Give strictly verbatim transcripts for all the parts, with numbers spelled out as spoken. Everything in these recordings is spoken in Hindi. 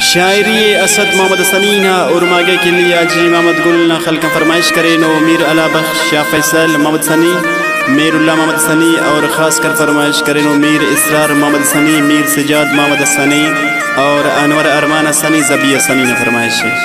शायरी असद मोहम्मद सनीना और मागे के लिए आज मोहम्मद गुल ना खल का फरमाइश करें नो मीर अला बख्श शाह फैसल मोहम्मद सनी मीरुल्ला मोहम्मद सनी और ख़ास कर फरमाइश करें नो मीर इसरार मोहम्मद सनी मीर सजाद मोहम्मद सनी और अनवर अरमान सनी जबिया सनी ने फरमाइश है।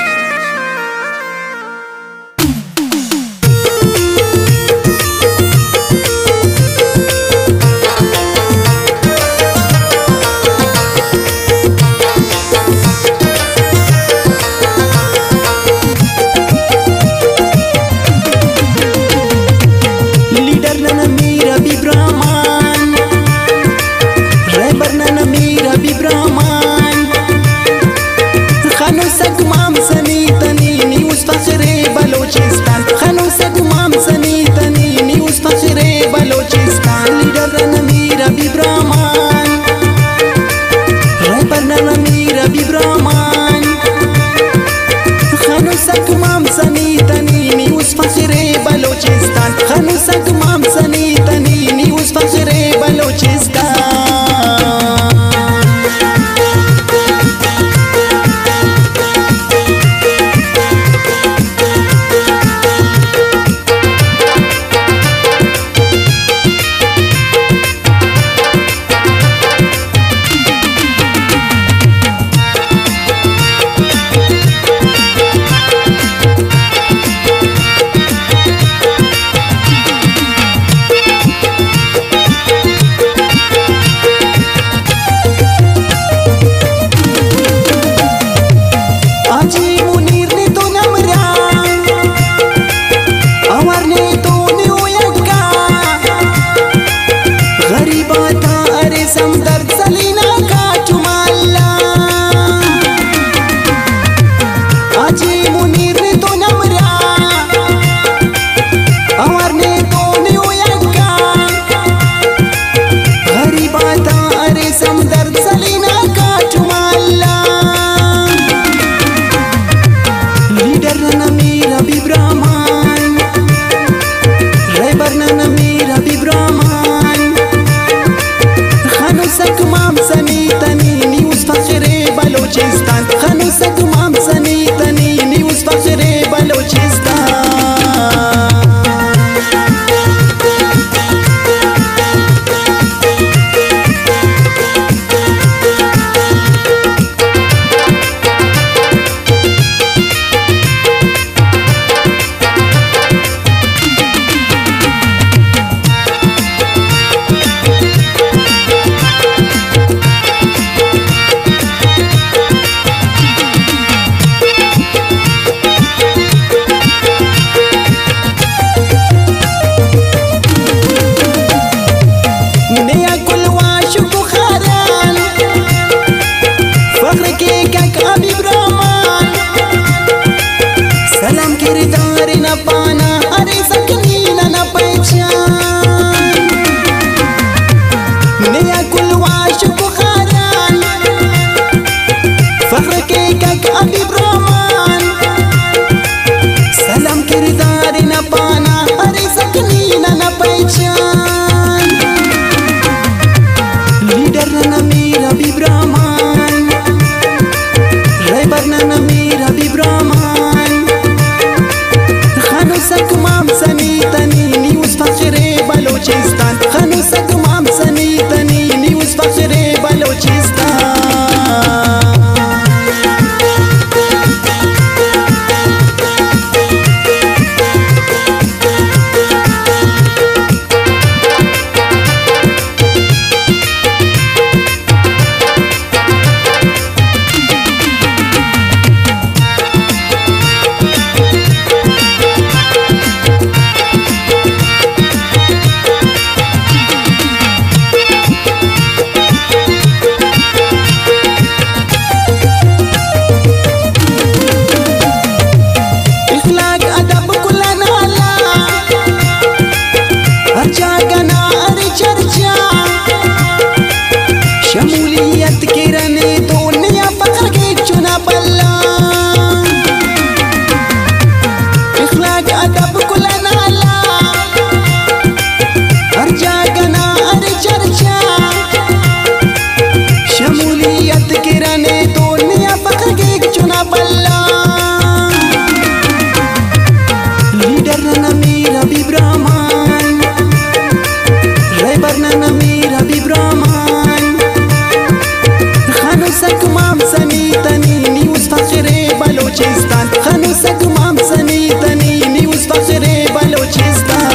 بلوچستان خانو سگ محمد سنی تنی نیوز فخر بلوچستان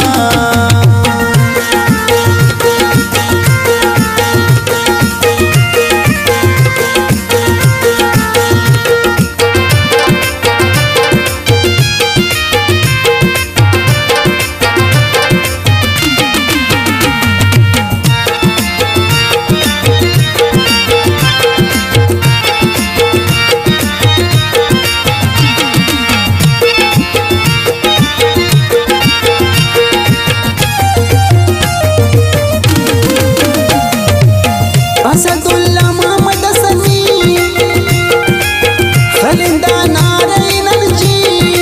असदुल्ला मोहम्मद सनी खलिंदा नारैनजी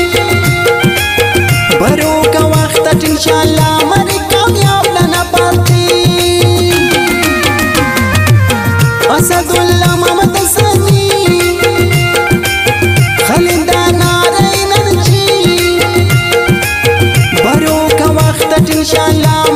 बरो का वक्त इंशाल्लाह मरी कामयाब लना पाती असदुल्ला मोहम्मद सनी खलिंदा नारैनजी बरो का वक्त इंशाल्लाह